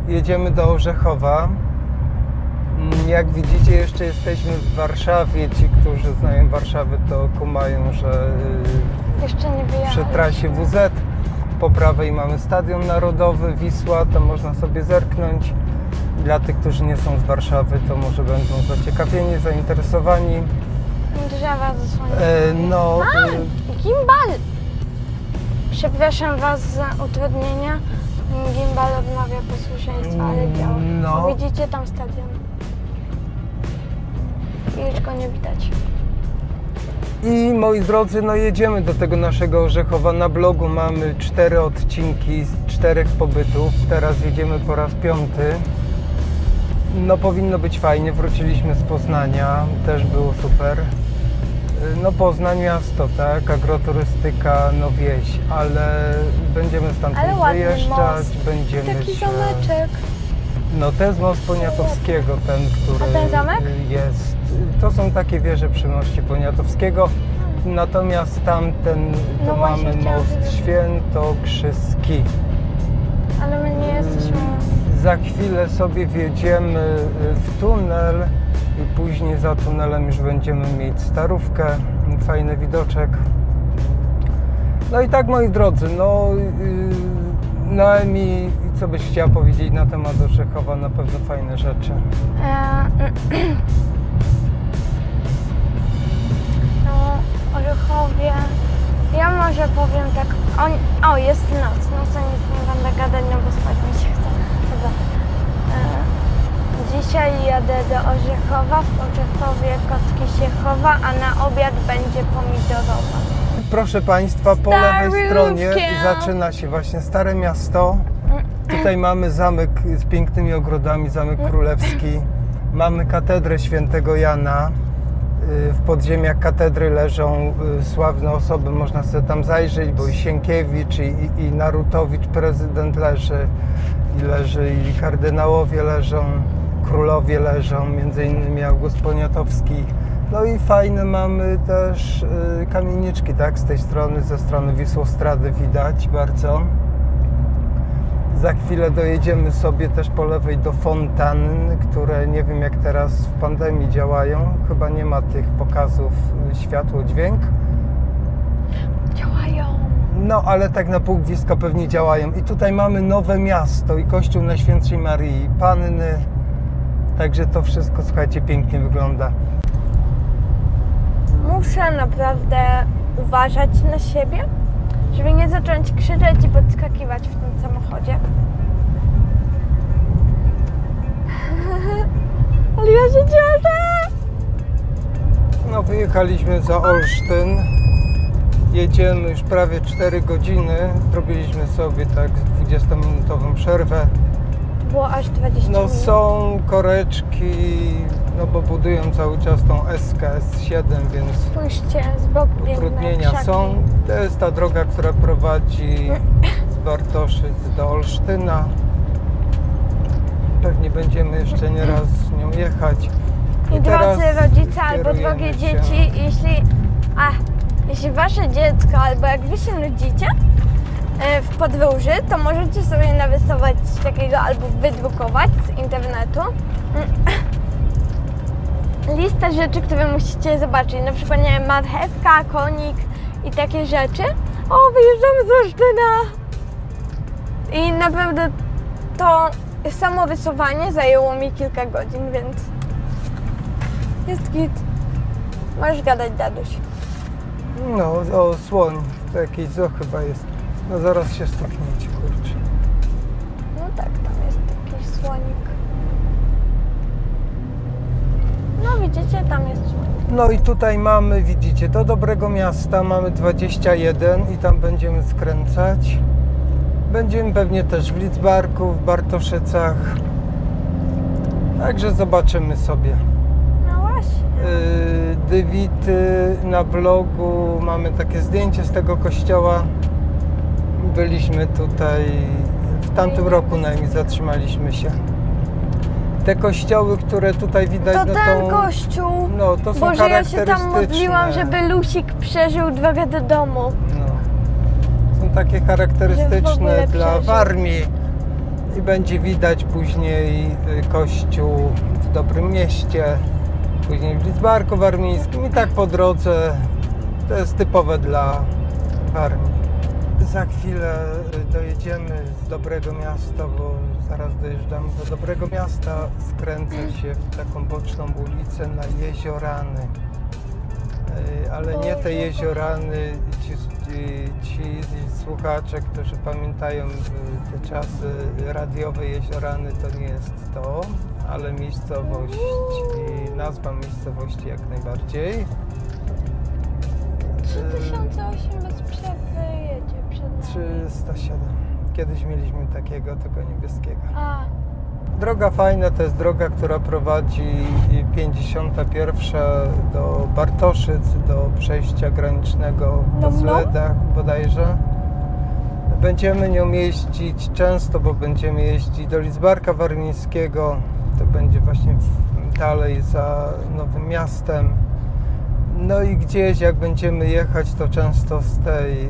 jedziemy do Orzechowa. Jak widzicie, jeszcze jesteśmy w Warszawie. Ci, którzy znają Warszawę, to kumają, że jeszcze nie wyjechali. Przy trasie WZ po prawej mamy Stadion Narodowy, Wisła, tam można sobie zerknąć. Dla tych, którzy nie są z Warszawy, to może będą zaciekawieni, zainteresowani. Drzewa zasłonięte. Gimbal! Przepraszam Was za utrudnienia. Gimbal odmawia posłuszeństwa, ale działa. No. Widzicie tam stadion? I już go nie widać. I moi drodzy, no jedziemy do tego naszego Orzechowa. Na blogu mamy 4 odcinki z 4 pobytów. Teraz jedziemy po raz 5. No powinno być fajnie. Wróciliśmy z Poznania. Też było super. No Poznań miasto, tak? Agroturystyka, no wieś. Ale będziemy stamtąd wyjeżdżać. Most. Będziemy Taki się... zameczek. No to jest most Poniatowskiego, ten, który A ten zamek? jest. To są takie wieże przy moście Poniatowskiego. Natomiast tamten to No właśnie, mamy chciałam most wiedzieć. Świętokrzyski. Ale my nie jesteśmy... Za chwilę sobie wjedziemy w tunel i później za tunelem już będziemy mieć Starówkę. Fajny widoczek. No i tak, moi drodzy, no Noemi, co byś chciała powiedzieć na temat Orzechowa? Na pewno fajne rzeczy. No, Orzechowie... Ja może powiem tak... O, jest noc. No co nic nie będę gadać, no bo spać mi się chce. Dobra. Dzisiaj jadę do Orzechowa. W Orzechowie kotki się chowa, a na obiad będzie pomidorowa. Proszę Państwa, po lewej stronie zaczyna się właśnie Stare Miasto. Tutaj mamy zamek z pięknymi ogrodami, Zamek Królewski. Mamy katedrę Świętego Jana. W podziemiach katedry leżą sławne osoby, można sobie tam zajrzeć, bo i Sienkiewicz, i Narutowicz, prezydent leży, i kardynałowie leżą, królowie leżą, między innymi August Poniatowski. No i fajne mamy też kamieniczki, tak, z tej strony, ze strony Wisłostrady widać bardzo. Za chwilę dojedziemy sobie też po lewej do fontann, które nie wiem jak teraz w pandemii działają. Chyba nie ma tych pokazów światło, dźwięk. Działają. No ale tak na pół gwizdka pewnie działają. I tutaj mamy Nowe Miasto i kościół Najświętszej Maryi Panny. Także to wszystko, słuchajcie, pięknie wygląda. Muszę naprawdę uważać na siebie, żeby nie zacząć krzyczeć i podskakiwać w tym samochodzie. Ale ja się cieszę! No wyjechaliśmy za Olsztyn. Jedziemy już prawie 4 godziny. Zrobiliśmy sobie tak 20-minutową przerwę. Było aż 20 No minut. są koreczki, no bo budują cały czas tą SK-S7, więc Spójrzcie, z boku piękne utrudnienia krzaki. są. To jest ta droga, która prowadzi z Bartoszyc do Olsztyna. Pewnie będziemy jeszcze nie raz nią jechać. I drodzy rodzice albo kierujemy drogie się- dzieci, jeśli wasze dziecko albo jak wy się nudzicie w podróży, to możecie sobie narysować coś takiego albo wydrukować z internetu listę rzeczy, które musicie zobaczyć. Na przykład, nie wiem, marchewka, konik i takie rzeczy. O, wyjeżdżamy z Olsztyna! I naprawdę to samo rysowanie zajęło mi kilka godzin, więc jest git. Możesz gadać, Daduś. No, o słoń, to jakieś zoo chyba jest. No zaraz się stukniecie, kurczę. No tak, tam jest taki słonik. No widzicie, tam jest słonik. No i tutaj mamy, widzicie, do Dobrego Miasta mamy 21 i tam będziemy skręcać. Będziemy pewnie też w Lidzbarku, w Bartoszycach. Także zobaczymy sobie. No właśnie. Dywity na blogu, mamy takie zdjęcie z tego kościoła. Byliśmy tutaj w tamtym roku najmniej, zatrzymaliśmy się. Te kościoły, które tutaj widać, To no ten to, kościół. no, to są Boże, ja się charakterystyczne. tam modliłam, żeby Lusik przeżył drogę do domu. No. Są takie Że w charakterystyczne ogóle dla przeżył. Warmii. I będzie widać później kościół w Dobrym Mieście, później w Lidzbarku Warmińskim i tak po drodze. To jest typowe dla Warmii. Za chwilę dojedziemy z Dobrego Miasta, bo zaraz dojeżdżamy do Dobrego Miasta. Skręcę się w taką boczną ulicę na Jeziorany. Ale nie te Jeziorany, ci słuchacze, którzy pamiętają te czasy radiowe Jeziorany, to nie jest to, ale miejscowość i nazwa miejscowości jak najbardziej. 3008 bez przerwy jedzie przed nami. 307. Kiedyś mieliśmy takiego, tylko niebieskiego. A, Droga fajna, to jest droga, która prowadzi 51 do Bartoszyc, do przejścia granicznego w Zledach bodajże. Będziemy nią jeździć często, bo będziemy jeździć do Lidzbarka Warmińskiego. To będzie właśnie dalej za Nowym Miastem. No i gdzieś jak będziemy jechać, to często z tej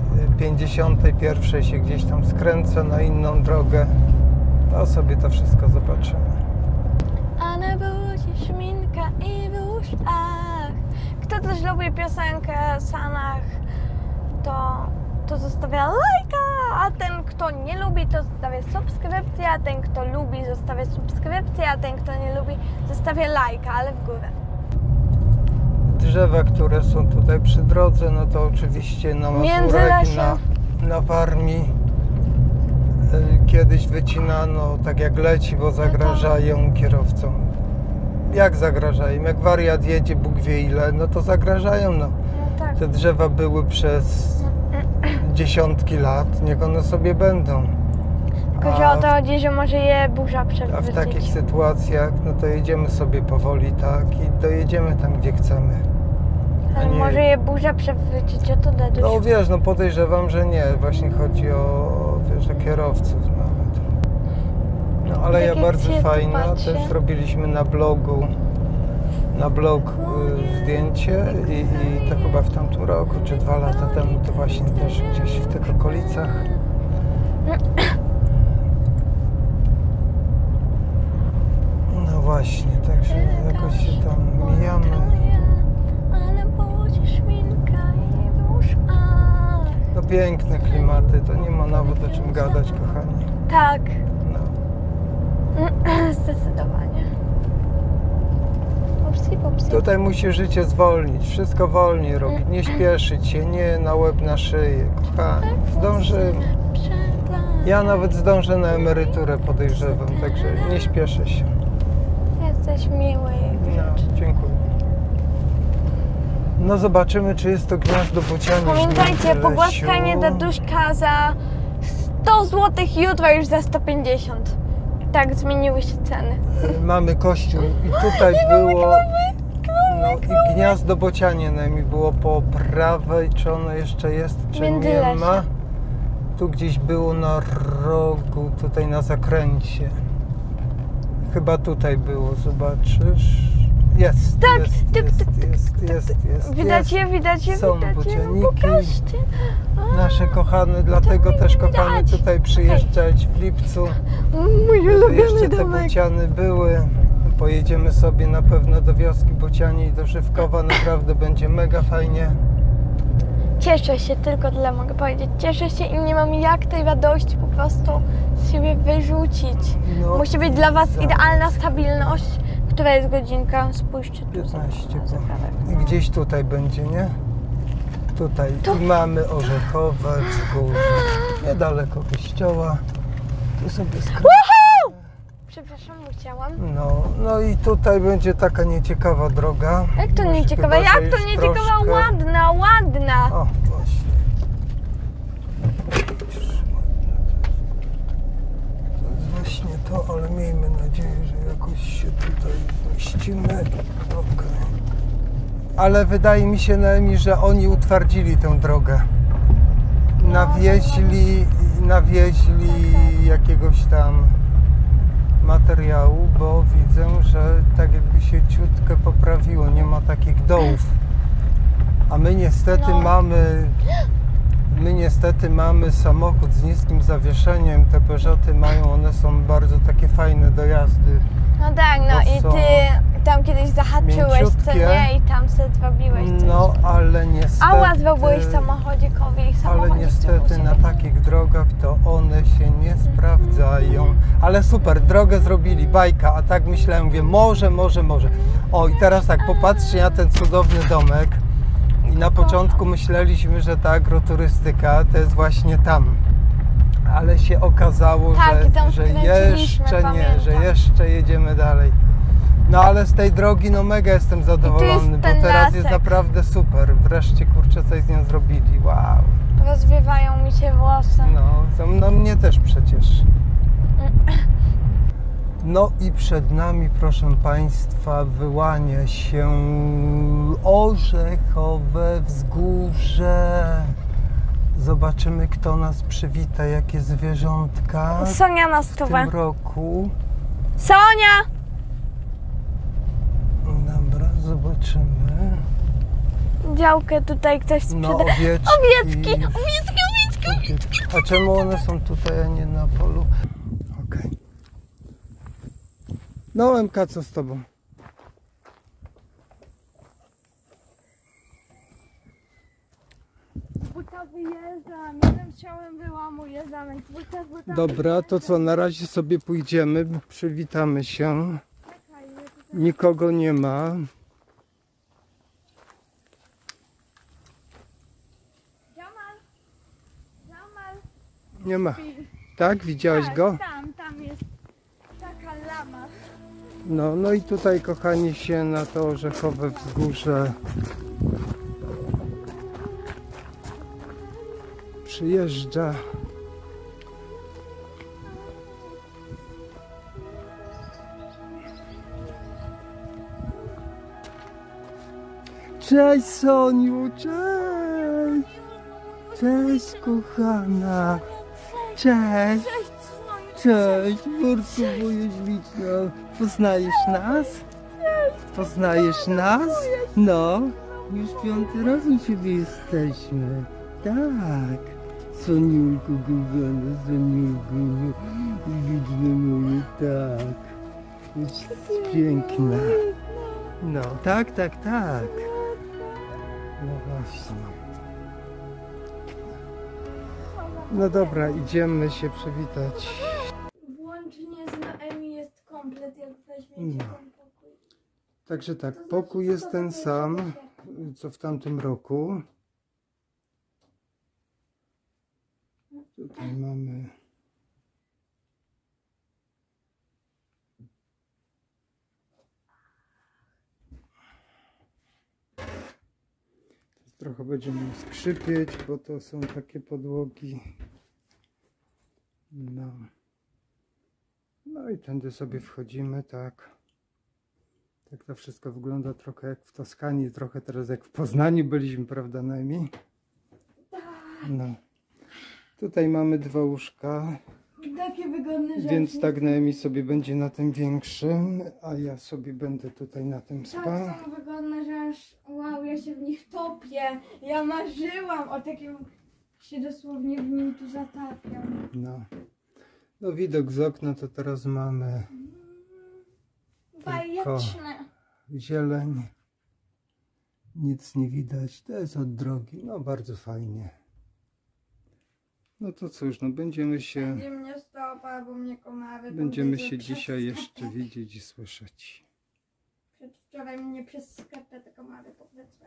51 się gdzieś tam skręca na inną drogę. To sobie to wszystko zobaczymy. a na buzi szminka i w uszach. Kto też lubi piosenkę Sanach, to zostawia lajka, a ten kto nie lubi, to zostawia subskrypcję, a ten kto lubi, zostawia subskrypcję, a ten kto nie lubi, zostawia lajka, ale w górę. Drzewa, które są tutaj przy drodze, no to oczywiście na Mazurach i na Warmii kiedyś wycinano tak jak leci, bo zagrażają kierowcom. Jak zagrażają? Jak wariat jedzie Bóg wie ile, no to zagrażają. No. Tak. Te drzewa były przez dziesiątki lat, niech one sobie będą. Tylko, że o to chodzi, że może je burza A w przewrócić. takich sytuacjach, no to jedziemy sobie powoli, tak, i dojedziemy tam, gdzie chcemy. Ale może je burza przewrócić, o to da No wiesz, no podejrzewam, że nie. Właśnie chodzi o, wiesz, o kierowców nawet. No ale Tak ja bardzo jak fajna, patrzę. też robiliśmy na blog zdjęcie i to chyba w tamtym roku, czy 2 lata temu, to właśnie też gdzieś w tych okolicach. No właśnie, także jakoś się tam mijamy. No piękne klimaty, to nie ma nawet o czym gadać, kochani. Tak, No. zdecydowanie. Popsi, popsi. Tutaj musi życie zwolnić, wszystko wolniej robić, nie śpieszyć się, nie na łeb, na szyję, kochani. Zdążymy. Ja nawet zdążę na emeryturę, podejrzewam, także nie śpieszę się. Jesteś miły. No, dziękuję. No zobaczymy, czy jest to gniazdo bocianie. Pamiętajcie, pogłaskanie Daduśka za 100 zł, jutro już za 150. Tak, zmieniły się ceny. Mamy kościół i tutaj było... No i gniazdo bocianie mi było po prawej, czy ono jeszcze jest, czy nie Międzylesie. ma. Tu gdzieś było na rogu, tutaj na zakręcie. Chyba tutaj było, zobaczysz. Jest, Tak, jest. Widać je, widać je, Są widać je. bocianiki. No pokażcie. Nasze kochane, dlatego też kochamy widać. tutaj przyjeżdżać w lipcu. Mój Żeby ulubiony jeszcze te domek. bociany były. Pojedziemy sobie na pewno do wioski Bocianie i do Żywkowa. Naprawdę będzie mega fajnie. Cieszę się, tylko tyle mogę powiedzieć. Cieszę się i nie mam jak tej radości po prostu z siebie wyrzucić. No, Musi być dla Was tak. idealna stabilność. Która jest godzinka? Spójrzcie tu. 15, za zegarek. i gdzieś tutaj będzie, nie? Tutaj. Tu. I mamy Orzechowe Wzgórze. Niedaleko kościoła. Tu sobie skręcimy. Przepraszam, musiałam. No i tutaj będzie taka nieciekawa droga. Jak to Może nieciekawa? chyba Jak to zejść nieciekawa? troszkę. Ładna, ładna. O, właśnie. To jest właśnie to, ale miejmy nadzieję, że jakoś się tutaj zmieścimy. Okej. Ale wydaje mi się, Noemi, że oni utwardzili tę drogę. Nawieźli jakiegoś tam materiału, bo widzę, że tak jakby się ciutkę poprawiło, nie ma takich dołów. A my niestety mamy My niestety mamy samochód z niskim zawieszeniem. Te Peugeoty mają, one są bardzo takie fajne do jazdy. No tak, no i ty tam kiedyś zahaczyłeś, co nie? I tam sobie zrobiłeś coś. No, ale niestety... Ała, zrobiłeś samochodzikowi i Ale niestety na takich drogach to one się nie sprawdzają. Ale super, drogę zrobili, bajka, a tak myślałem, mówię, może. O, i teraz tak, popatrzcie na ten cudowny domek. I na początku myśleliśmy, że ta agroturystyka to jest właśnie tam. Ale się okazało, tak, że jeszcze nie, że jeszcze jedziemy dalej. No ale z tej drogi no mega jestem zadowolony, bo teraz lasek. jest naprawdę super. Wreszcie kurczę coś z nią zrobili, wow. Rozwiewają mi się włosy. No mnie też przecież. No i przed nami, proszę Państwa, wyłania się Orzechowe Wzgórze. Zobaczymy, kto nas przywita, jakie zwierzątka Sonia na w stówę. tym roku. Sonia! Dobra, zobaczymy. Działkę tutaj ktoś sprzeda. No, owieczki. Owieczki. A czemu one są tutaj, a nie na polu? Okej. No, MK, co z tobą? Buta wyjeżdżam, jednym strzałem wyłamuję zamek. Buta. Dobra, to co, na razie sobie pójdziemy, przywitamy się. Nikogo nie ma. Jamal. Nie ma. Tak? Widziałeś go? Tam jest taka lama. No i tutaj, kochani, się na to Orzechowe Wzgórze przyjeżdża. Cześć Soniu, cześć! Cześć kochana! Cześć! Cześć, Burku, wuju śliczno. Poznajesz nas? Poznajesz nas? No, już 5. raz u ciebie jesteśmy. Tak. Soniulku, kochana, Soniulku, śliczne moje, tak. Jest piękna. No, tak. No właśnie. No dobra, idziemy się przywitać. Włącznie z Noemi jest komplet, jak weźmiecie ten pokój. Także tak, pokój jest ten sam, co w tamtym roku. Tutaj mamy... Trochę będzie nam skrzypieć, bo to są takie podłogi. No i tędy sobie wchodzimy, tak. Tak to wszystko wygląda trochę jak w Toskanii, trochę teraz jak w Poznaniu byliśmy, prawda, Noemi? No. Tutaj mamy 2 łóżka. Takie wygodne rzeczy. Więc tak, Noemi sobie będzie na tym większym, a ja sobie będę tutaj na tym spał. Tak są wygodne, że aż wow, ja się w nich topię. Ja marzyłam o takim, się dosłownie w nim tu zatapiam. No widok z okna to teraz mamy bajeczne. Zieleń. Nic nie widać, to jest od drogi, no bardzo fajnie. No to cóż, no będziemy się dzisiaj jeszcze widzieć i słyszeć. Przedwczoraj mnie przez skarpę te komary powiedzmy.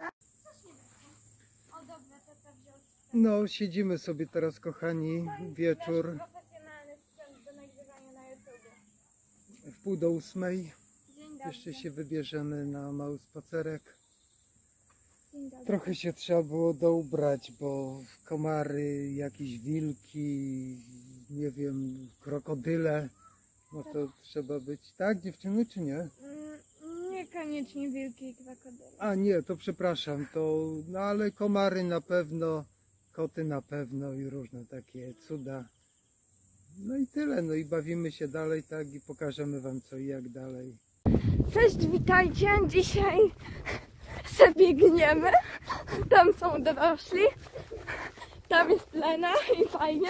No siedzimy sobie teraz, kochani, wieczór. Profesjonalny sprzęt do nagrywania na YouTube. W 7:30. Jeszcze się wybierzemy na mały spacerek. Trochę się trzeba było doubrać, bo komary, jakieś wilki, nie wiem, krokodyle, no to trzeba być, tak dziewczyny, czy nie? Niekoniecznie wilki i krokodyle. A nie, to przepraszam, to, no ale komary na pewno, koty na pewno i różne takie cuda. No i tyle, no i bawimy się dalej, tak, i pokażemy wam co i jak dalej. Cześć, witajcie, dzisiaj sobie biegniemy, tam są dorośli, Tam jest Lena i fajnie.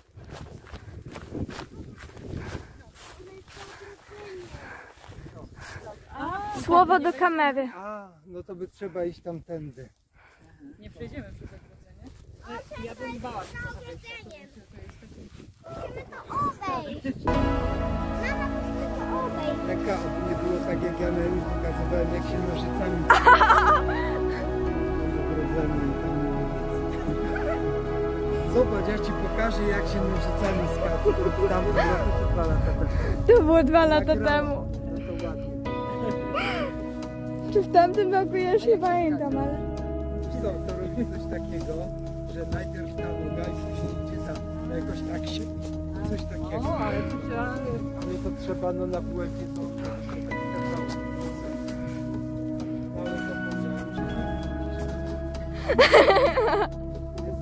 Słowo do kamery. A, no to by trzeba iść tamtędy. Nie przejdziemy przez ogrodzenie. Ja bym bała się trochę wejść. Musimy to obejść. Mama, musimy to obejść. Taka, aby nie było tak jak ja na nim pokazywałem, jak się nożycami ogrodzenie i tam nie ma nic. Zobacz, ja ci pokażę, jak się nożycami skacze. Tam było to 2 lata temu. To było 2 lata Nagrało. temu. No to ładnie. Czy w tamtym roku ja już nie pamiętam, ale... Co, to robi coś takiego, że najpierw ta noga i później gdzie tam, no jakoś tak się, coś takiego. O, ale to trzeba... Ale to trzeba, no na błędzie to się tak kazało. Ale zapomniałem, że jest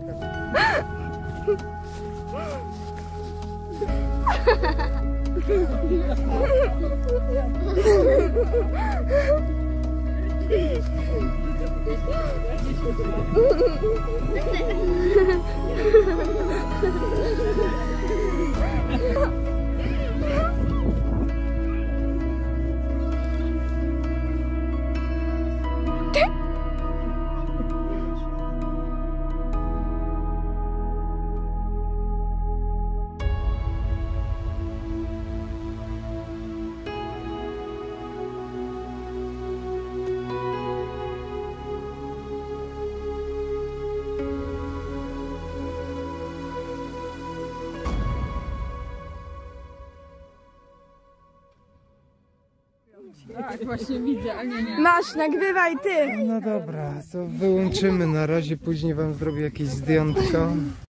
Tak, właśnie widzę, a nie. Masz, nagrywaj ty. No dobra, to wyłączymy na razie, później wam zrobię jakieś zdjątko.